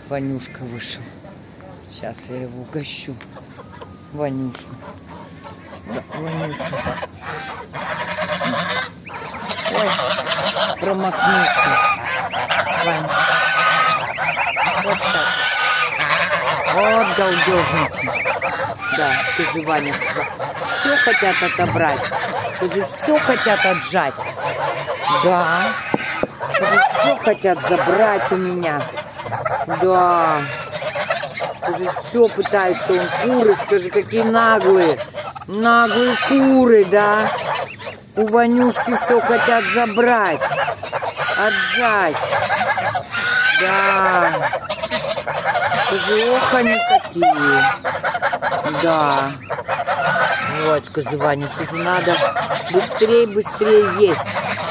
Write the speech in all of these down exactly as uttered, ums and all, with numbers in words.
Ванюшка вышел. Сейчас я его угощу. Ванюшу. Да, Ванюша. Ой, промахнулся. Ваня. Вот так. Вот галдежники. Да, ты же, Ваня, сказал. Все хотят отобрать. Ты же все хотят отжать. Да. Ты же все хотят забрать у меня. Да. Уже все пытаются, он куры, скажи, какие наглые. Наглые куры, да. У Ванюшки все хотят забрать. Отжать. Да. Скажи, ох, они какие. Да. Вот, скажи, Ваня, скажи, надо быстрее, быстрее есть.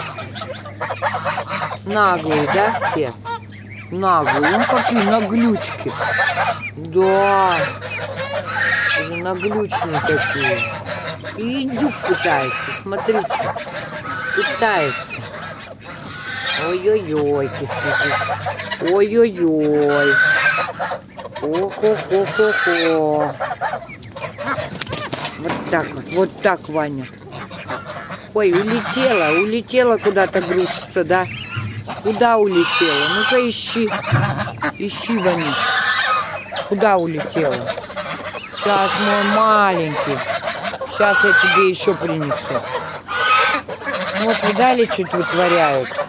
Наглые, да, все? Наглые, ну какие наглючки. Да. Уже наглючные такие. И индюк пытается, смотрите. Пытается. Ой-ой-ой, кисти. Ой-ой-ой. Ох-ох-ох-ох-ох. Вот так вот, вот так, Ваня. Ой, улетела, улетела куда-то грушиться, да? Куда улетела? Ну-ка ищи. Ищи, Ваня. Куда улетела? Сейчас, мой маленький. Сейчас я тебе еще принесу. Вот, видали, что вытворяют?